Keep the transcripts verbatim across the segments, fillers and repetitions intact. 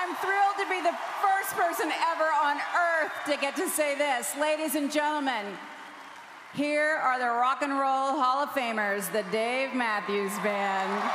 I'm thrilled to be the first person ever on earth to get to say this. Ladies and gentlemen, here are the Rock and Roll Hall of Famers, the Dave Matthews Band.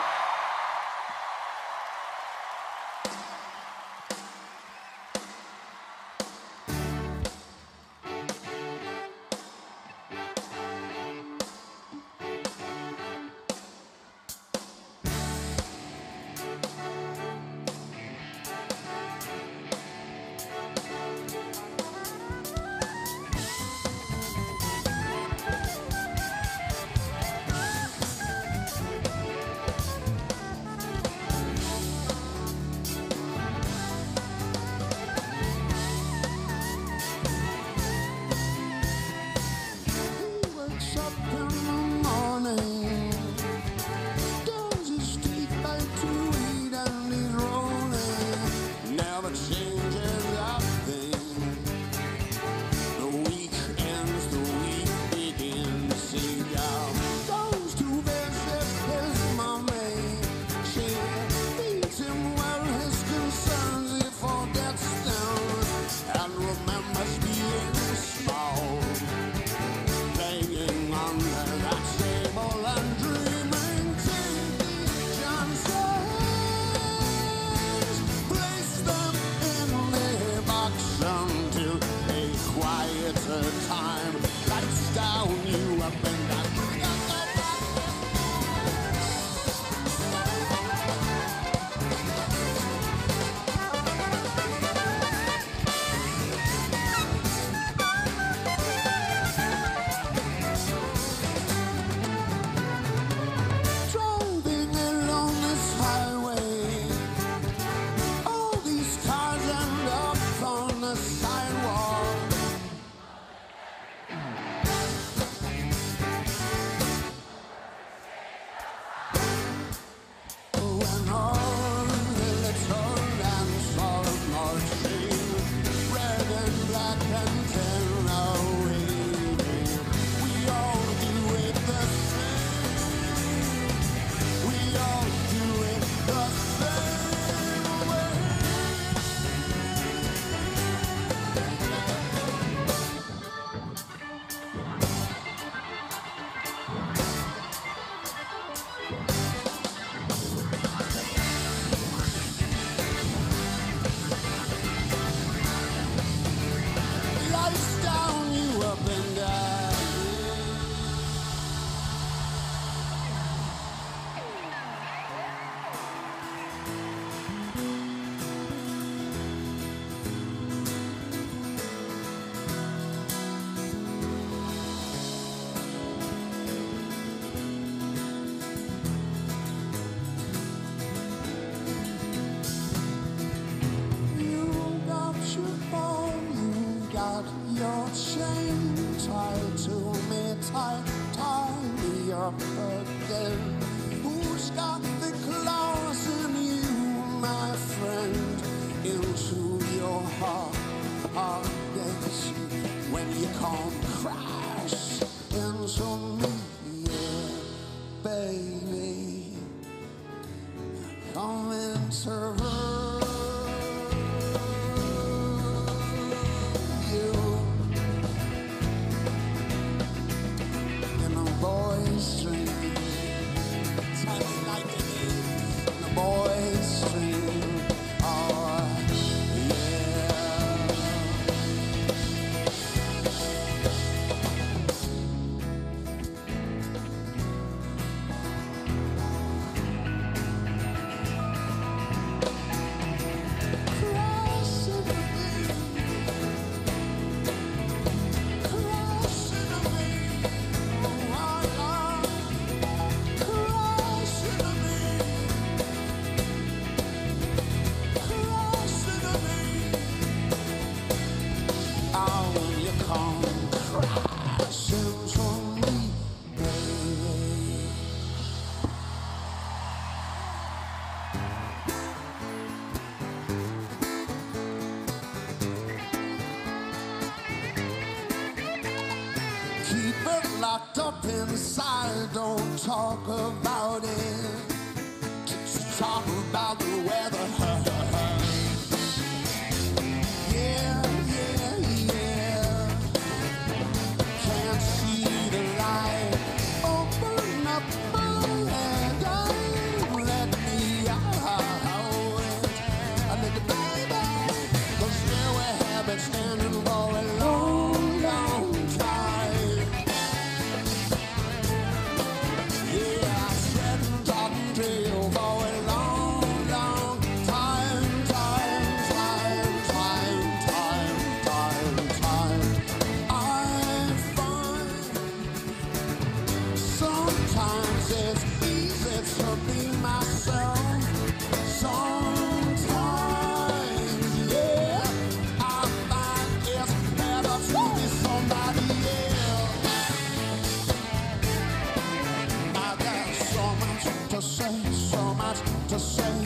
Locked up inside, don't talk about it. Just talk about the weather.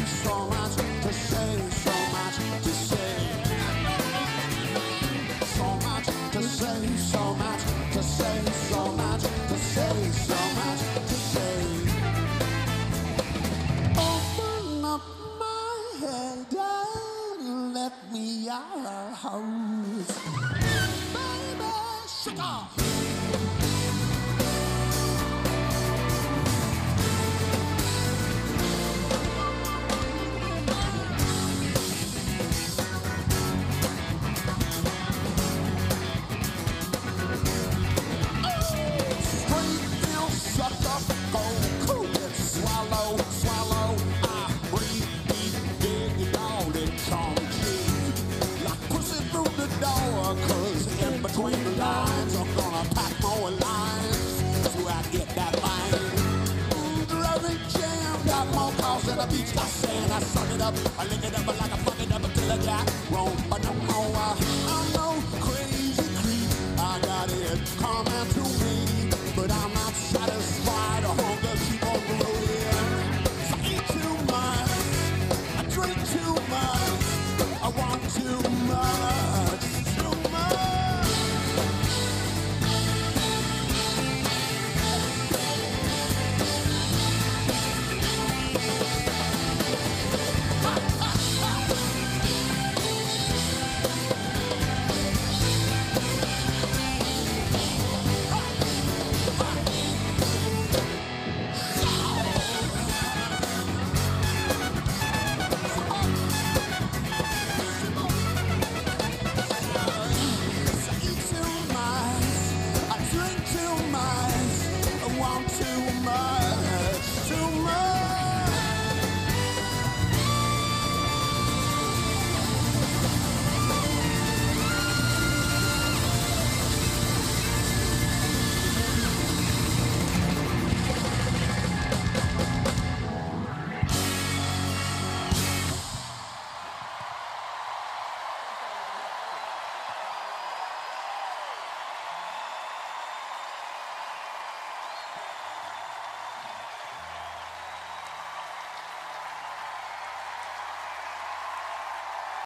so much to say, so much to say. So much to say, so much to say, so much to say, so much to say. Open up my head and let me out. Baby, shake off. Between the lines, I'm gonna pack more lines so I get that line. Ooh, the rubber jam got more cars than a beach got sand. I suck it up, I lick it up.